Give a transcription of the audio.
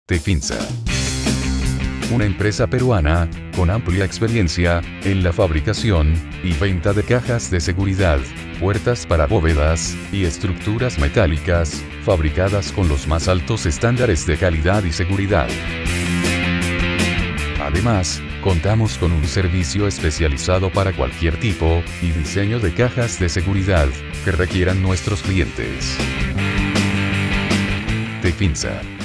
Tefinsa. Una empresa peruana, con amplia experiencia, en la fabricación y venta de cajas de seguridad, puertas para bóvedas, y estructuras metálicas, fabricadas con los más altos estándares de calidad y seguridad. Además, contamos con un servicio especializado para cualquier tipo y diseño de cajas de seguridad que requieran nuestros clientes. Tefinsa.